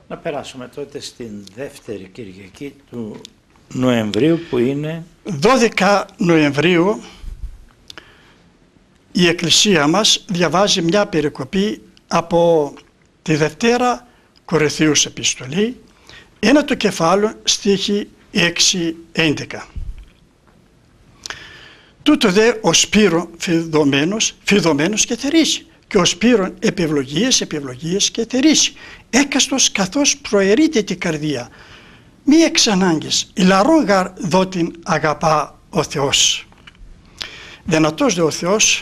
Να περάσουμε τότε στην δεύτερη Κυριακή του Νοεμβρίου, που είναι 12 Νοεμβρίου. Η Εκκλησία μας διαβάζει μια περικοπή από τη Δευτέρα Κορινθίους επιστολή, ένα το κεφάλαιο, στίχη 6-11. Τούτο δε ο Σπύρο φιδωμένος και θερήσει, και ο Σπύρον επιευλογίες και θερήσει, έκαστος καθώς προαιρείται την καρδία, μη εξ ανάγκης, ηλαρών γαρ δότην αγαπά ο Θεός. Δυνατός δε ο Θεός,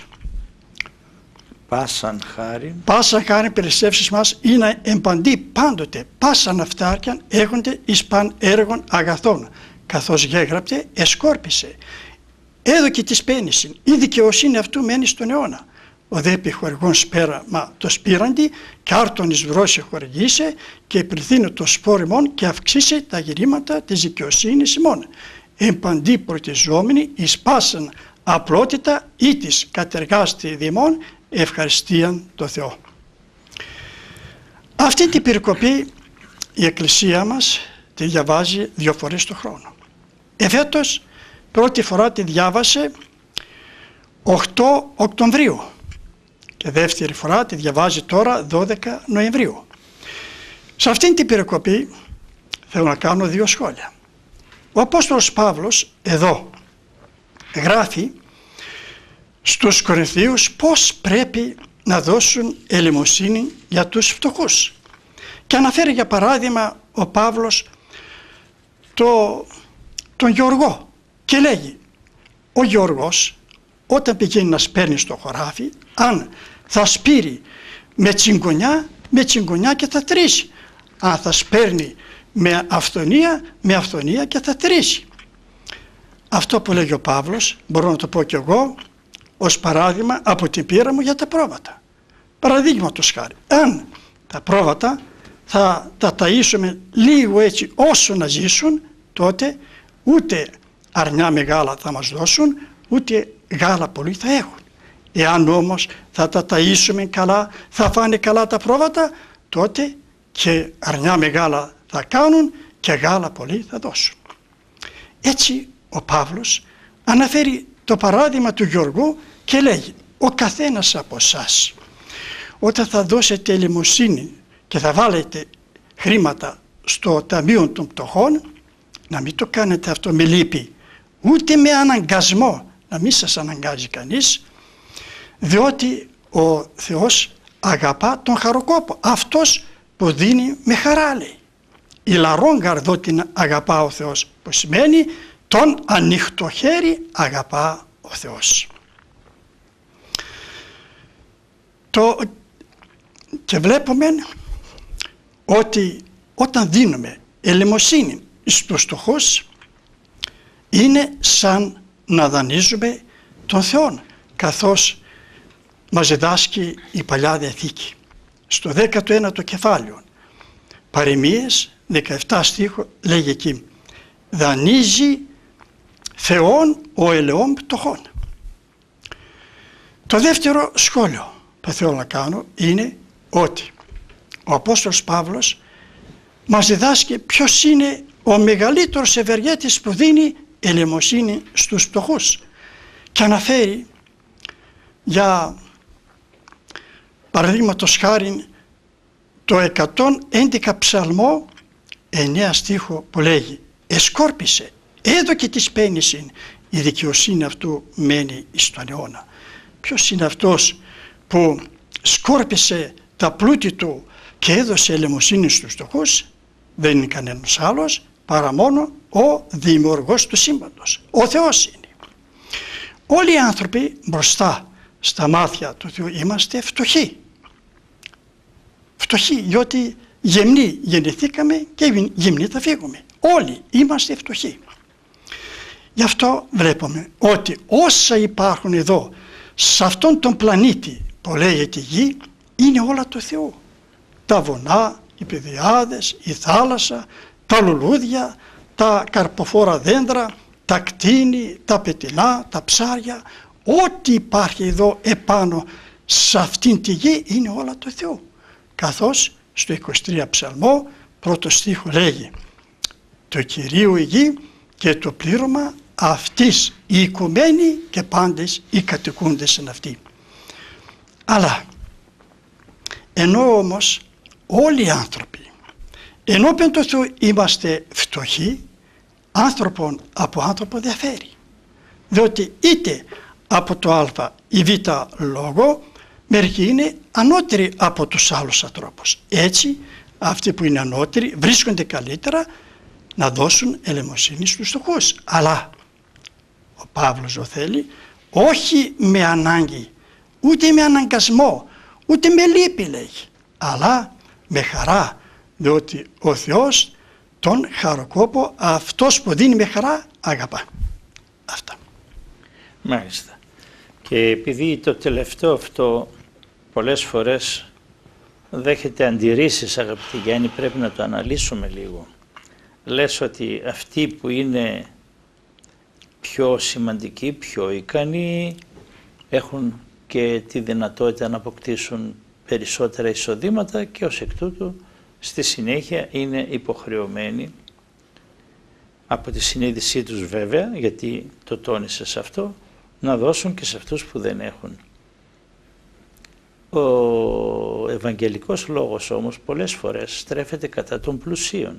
πάσαν χάριν περισσεύσεις μας, είναι εμπαντή πάντοτε, πάσαν αυτάρκιαν έχονται εις παν έργων αγαθών, καθώς γέγραπτε εσκόρπισε, έδωκε της πένησιν, η δικαιοσύνη αυτού μένει στον αιώνα. Ο δε επιχορηγών σπέραμα το σπήραντι, και άρτον εις βρόση χορηγήσε, και επιρθύνω το σπόρ ημών, και αυξήσε τα γυρήματα της δικαιοσύνης ημών. Εμπαντή πρωτιζόμενοι εις πάσαν απλότητα ή της κατεργάστη δημών, ευχαριστίαν το Θεό. Αυτή την περικοπή η Εκκλησία μας τη διαβάζει 2 φορές το χρόνο. Εφέτος πρώτη φορά τη διάβασε 8 Οκτωβρίου και δεύτερη φορά τη διαβάζει τώρα 12 Νοεμβρίου. Σε αυτήν την περικοπή θέλω να κάνω 2 σχόλια. Ο Απόστολος Παύλος εδώ γράφει στους Κορινθίους πώς πρέπει να δώσουν ελεημοσύνη για τους φτωχούς. Και αναφέρει για παράδειγμα ο Παύλος τον Γεωργό και λέγει, ο Γεωργός όταν πηγαίνει να σπέρνει στο χωράφι, αν θα σπείρει με τσιγκονιά και θα τρίσει. Αν θα σπέρνει με αυθονία και θα τρίσει. Αυτό που λέγει ο Παύλος μπορώ να το πω κι εγώ ως παράδειγμα από την πείρα μου για τα πρόβατα. Παραδείγματος χάρη, αν τα πρόβατα θα τα ταΐσουμε λίγο έτσι όσο να ζήσουν, τότε ούτε αρνιά μεγάλα θα μας δώσουν, ούτε γάλα πολύ θα έχουν. Εάν όμως θα τα ταΐσουμε καλά, θα φάνε καλά τα πρόβατα, τότε και αρνιά μεγάλα θα κάνουν και γάλα πολύ θα δώσουν. Έτσι ο Παύλος αναφέρει το παράδειγμα του Γιώργου και λέγει, ο καθένας από εσάς όταν θα δώσετε ελεημοσύνη και θα βάλετε χρήματα στο ταμείο των πτωχών, να μην το κάνετε αυτό με λύπη, ούτε με αναγκασμό, να μην σας αναγκάζει κανείς, διότι ο Θεός αγαπά τον χαροκόπο, αυτός που δίνει με χαρά, λέει. Ηλαρών γαρδό την αγαπά ο Θεός, που σημαίνει τον ανοιχτό χέρι αγαπά ο Θεός. Και βλέπουμε ότι όταν δίνουμε ελεημοσύνη στους φτωχούς, είναι σαν να δανείζουμε τον Θεό, καθώς μας διδάσκει η Παλιά Διαθήκη. Στο 19ο κεφάλαιο, Παροιμίες 17 στίχο, λέγει εκεί, δανείζει Θεόν ο ελαιών πτωχών. Το δεύτερο σχόλιο που θέλω να κάνω είναι ότι ο Απόστολος Παύλος μας διδάσκει ποιος είναι ο μεγαλύτερος ευεργέτης που δίνει ελεημοσύνη στους φτωχούς και αναφέρει για παραδείγματος χάριν το 111 ψαλμό 9 στίχο που λέγει εσκόρπισε, έδωκε της πένησιν, η δικαιοσύνη αυτού μένει εις τον αιώνα. Ποιος είναι αυτός που σκόρπισε τα πλούτη του και έδωσε ελεημοσύνη στους φτωχούς? Δεν είναι κανένας άλλος παρά μόνο ο δημιουργός του σύμπαντος, ο Θεός είναι. Όλοι οι άνθρωποι μπροστά στα μάτια του Θεού είμαστε φτωχοί. Φτωχοί διότι γυμνοί γεννηθήκαμε και γυμνοί θα φύγουμε. Όλοι είμαστε φτωχοί. Γι' αυτό βλέπουμε ότι όσα υπάρχουν εδώ σε αυτόν τον πλανήτη που λέγεται γη είναι όλα του Θεού. Τα βουνά, οι πεδιάδες, η θάλασσα, τα λουλούδια, τα καρποφόρα δέντρα, τα κτίνη, τα πετεινά, τα ψάρια, ό,τι υπάρχει εδώ επάνω σε αυτήν τη γη είναι όλα του Θεού. Καθώς στο 23 ψαλμό πρώτο στίχο λέγει «Το Κυρίου η γη και το πλήρωμα αυτής οι οικουμένοι και πάντες οι κατοικούντες εν αυτή». Αλλά ενώ όμως όλοι οι άνθρωποι ενώπιον του Θεού είμαστε φτωχοί, άνθρωπον από άνθρωπο διαφέρει. Διότι είτε από το α ή β λόγο μερικοί είναι ανώτεροι από τους άλλους ανθρώπους. Έτσι αυτοί που είναι ανώτεροι βρίσκονται καλύτερα να δώσουν ελεημοσύνη στους φτωχούς. Αλλά ο Παύλος θέλει όχι με ανάγκη, ούτε με αναγκασμό, ούτε με λύπη λέγει, αλλά με χαρά, διότι ο Θεός τον χαροκόπο, αυτός που δίνει με χαρά, αγαπά. Αυτά. Μάλιστα. Και επειδή το τελευταίο αυτό πολλές φορές δέχεται αντιρρήσεις, αγαπητοί Γιάννη, πρέπει να το αναλύσουμε λίγο. Λες ότι αυτοί που είναι πιο σημαντικοί, πιο ικανοί, έχουν και τη δυνατότητα να αποκτήσουν περισσότερα εισοδήματα και ως εκ τούτου στη συνέχεια είναι υποχρεωμένοι από τη συνείδησή τους βέβαια, γιατί το τόνισες αυτό, να δώσουν και σε αυτούς που δεν έχουν. Ο Ευαγγελικός λόγος όμως πολλές φορές στρέφεται κατά των πλουσίων.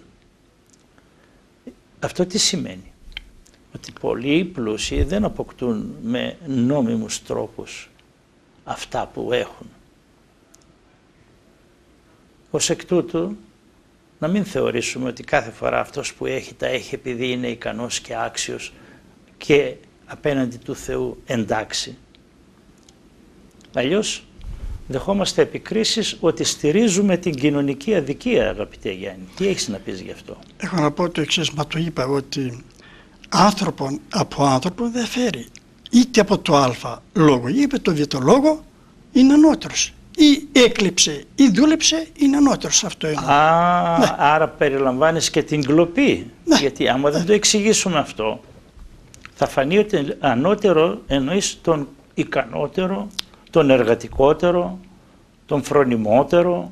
Αυτό τι σημαίνει? Ότι πολλοί πλούσιοι δεν αποκτούν με νόμιμους τρόπους αυτά που έχουν. Ως εκ τούτου, να μην θεωρήσουμε ότι κάθε φορά αυτός που έχει τα έχει επειδή είναι ικανός και άξιος και απέναντι του Θεού εντάξει. Αλλιώς δεχόμαστε επικρίσεις ότι στηρίζουμε την κοινωνική αδικία, αγαπητέ Γιάννη. Τι έχεις να πεις γι' αυτό? Έχω να πω το εξής, μα το είπα, ότι άνθρωπον από άνθρωπο διαφέρει. Είτε από το α λόγο ή από το β λόγο είναι ανώτερος. Ή έκλειψε ή δούλεψε, είναι ανώτερος, αυτό εννοώ. Ναι. Άρα περιλαμβάνεις και την κλοπή. Ναι. Γιατί άμα δεν το εξηγήσουμε αυτό, θα φανεί ότι ανώτερο εννοείς τον ικανότερο, τον εργατικότερο, τον φρονιμότερο.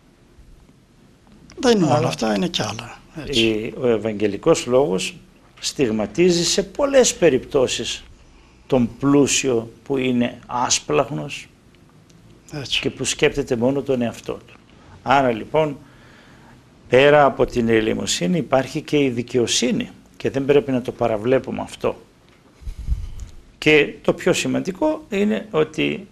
Δεν είναι όλα αυτά, είναι κι άλλα. Ο Ευαγγελικός λόγος στιγματίζει σε πολλές περιπτώσεις τον πλούσιο που είναι άσπλαχνος και που σκέπτεται μόνο τον εαυτό του. Άρα λοιπόν πέρα από την ελεημοσύνη υπάρχει και η δικαιοσύνη και δεν πρέπει να το παραβλέπουμε αυτό. Και το πιο σημαντικό είναι ότι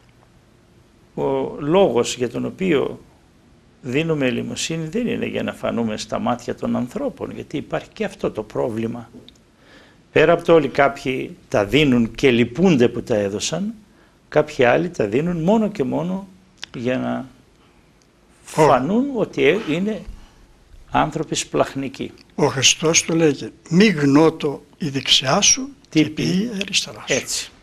ο λόγος για τον οποίο δίνουμε ελεημοσύνη δεν είναι για να φανούμε στα μάτια των ανθρώπων, γιατί υπάρχει και αυτό το πρόβλημα. Πέρα από το όλοι κάποιοι τα δίνουν και λυπούνται που τα έδωσαν, κάποιοι άλλοι τα δίνουν μόνο και μόνο για να φανούν ότι είναι άνθρωποι σπλαχνικοί. Ο Χριστός το λέγει, μη γνώτο η δεξιά σου και πει αριστερά σου. Έτσι.